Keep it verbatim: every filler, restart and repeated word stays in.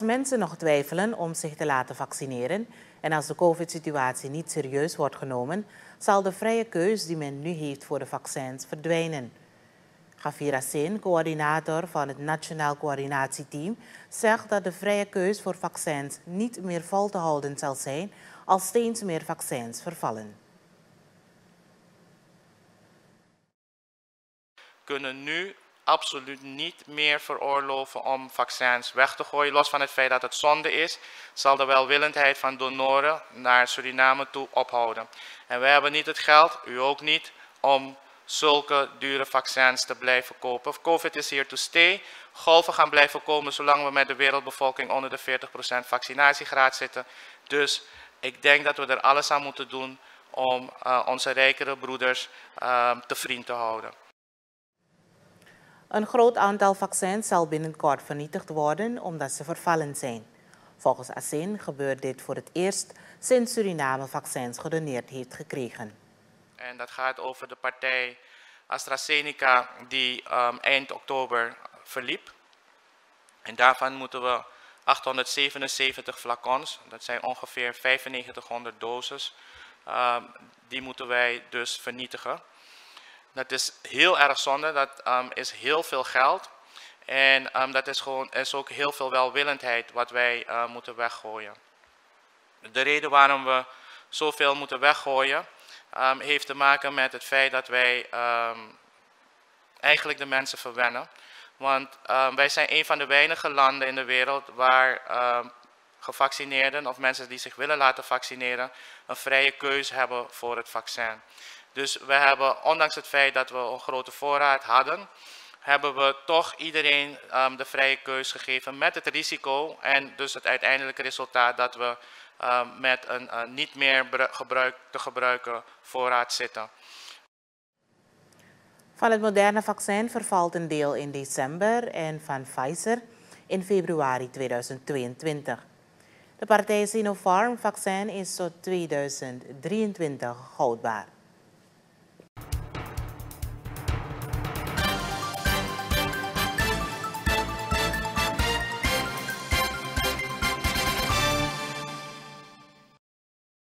mensen nog twijfelen om zich te laten vaccineren en als de COVID-situatie niet serieus wordt genomen, zal de vrije keus die men nu heeft voor de vaccins verdwijnen. Gafira Sin, coördinator van het Nationaal Coördinatieteam, zegt dat de vrije keus voor vaccins niet meer vol te houden zal zijn als steeds meer vaccins vervallen. We kunnen nu absoluut niet meer veroorloven om vaccins weg te gooien. Los van het feit dat het zonde is, zal de welwillendheid van donoren naar Suriname toe ophouden. En wij hebben niet het geld, u ook niet, om zulke dure vaccins te blijven kopen. COVID is here to stay. Golven gaan blijven komen zolang we met de wereldbevolking onder de veertig procent vaccinatiegraad zitten. Dus ik denk dat we er alles aan moeten doen om uh, onze rijkere broeders uh, te vriend te houden. Een groot aantal vaccins zal binnenkort vernietigd worden omdat ze vervallen zijn. Volgens Asin gebeurt dit voor het eerst sinds Suriname vaccins gedoneerd heeft gekregen. En dat gaat over de partij AstraZeneca die um, eind oktober verliep. En daarvan moeten we achthonderdzevenenzeventig flacons, dat zijn ongeveer vijfennegentighonderd doses, um, die moeten wij dus vernietigen. Dat is heel erg zonde, dat um, is heel veel geld en um, dat is, gewoon, is ook heel veel welwillendheid wat wij uh, moeten weggooien. De reden waarom we zoveel moeten weggooien um, heeft te maken met het feit dat wij um, eigenlijk de mensen verwennen. Want um, wij zijn een van de weinige landen in de wereld waar um, gevaccineerden of mensen die zich willen laten vaccineren een vrije keuze hebben voor het vaccin. Dus we hebben, ondanks het feit dat we een grote voorraad hadden, hebben we toch iedereen um, de vrije keus gegeven met het risico en dus het uiteindelijke resultaat dat we um, met een uh, niet meer gebruik, te gebruiken voorraad zitten. Van het moderne vaccin vervalt een deel in december en van Pfizer in februari tweeduizend tweeëntwintig. De partij Sinopharm vaccin is tot tweeduizend drieëntwintig houdbaar.